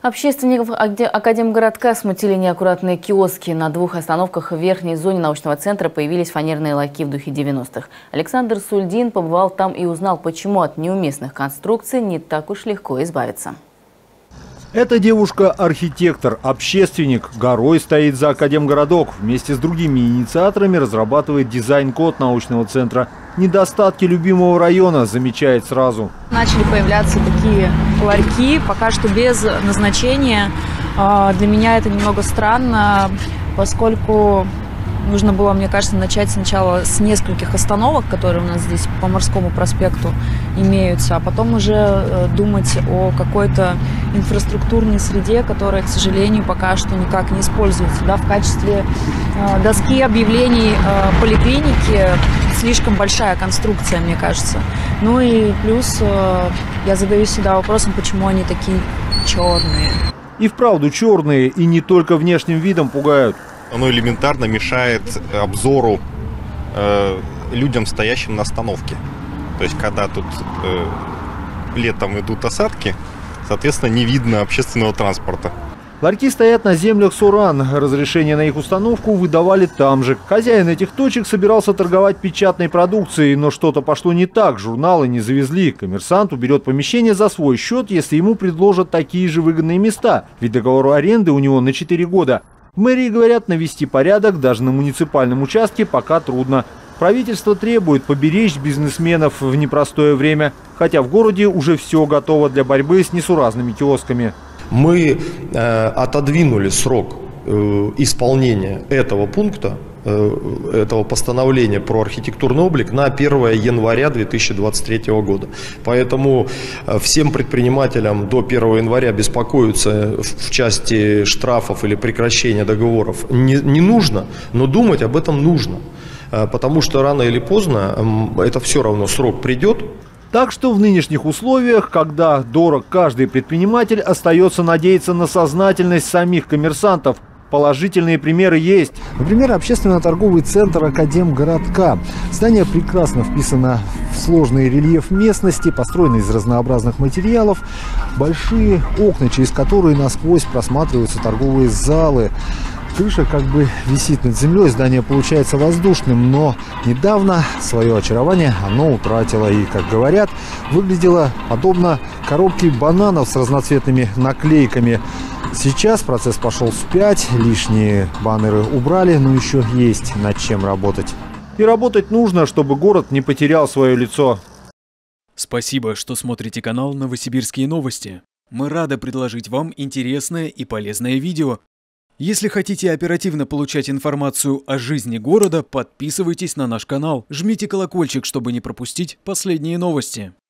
Общественников Академгородка смутили неаккуратные киоски. На двух остановках в верхней зоне научного центра появились фанерные ларьки в духе 90-х. Александр Сульдин побывал там и узнал, почему от неуместных конструкций не так уж легко избавиться. Эта девушка-архитектор, общественник, горой стоит за Академгородок. Вместе с другими инициаторами разрабатывает дизайн-код научного центра. Недостатки любимого района замечает сразу. Начали появляться такие ларьки, пока что без назначения. Для меня это немного странно, поскольку нужно было, мне кажется, начать сначала с нескольких остановок, которые у нас здесь по Морскому проспекту имеются, а потом уже думать о какой-то инфраструктурной среде, которая, к сожалению, пока что никак не используется. Да, в качестве доски объявлений поликлиники слишком большая конструкция, мне кажется. Ну и плюс я задаюсь всегда вопросом, почему они такие черные. И вправду черные, и не только внешним видом пугают. Оно элементарно мешает обзору людям, стоящим на остановке. То есть, когда тут летом идут осадки, соответственно, не видно общественного транспорта. Ларьки стоят на землях Суран. Разрешение на их установку выдавали там же. Хозяин этих точек собирался торговать печатной продукцией, но что-то пошло не так. Журналы не завезли. Коммерсант уберет помещение за свой счет, если ему предложат такие же выгодные места. Ведь договор аренды у него на 4 года. В мэрии говорят, навести порядок даже на муниципальном участке пока трудно. Правительство требует поберечь бизнесменов в непростое время, хотя в городе уже все готово для борьбы с несуразными киосками. Мы отодвинули срок исполнения этого пункта, этого постановления про архитектурный облик на 1 января 2023 года. Поэтому всем предпринимателям до 1 января беспокоиться в части штрафов или прекращения договоров не нужно, но думать об этом нужно. Потому что рано или поздно это все равно срок придет. Так что в нынешних условиях, когда дорог каждый предприниматель, остается надеяться на сознательность самих коммерсантов. Положительные примеры есть. Например, общественно-торговый центр Академгородка. Здание прекрасно вписано в сложный рельеф местности, построено из разнообразных материалов. Большие окна, через которые насквозь просматриваются торговые залы. Крыша как бы висит над землей, здание получается воздушным, но недавно свое очарование оно утратило и, как говорят, выглядело подобно коробке бананов с разноцветными наклейками. Сейчас процесс пошел вспять, лишние баннеры убрали, но еще есть над чем работать. И работать нужно, чтобы город не потерял свое лицо. Спасибо, что смотрите канал «Новосибирские новости». Мы рады предложить вам интересное и полезное видео. Если хотите оперативно получать информацию о жизни города, подписывайтесь на наш канал, жмите колокольчик, чтобы не пропустить последние новости.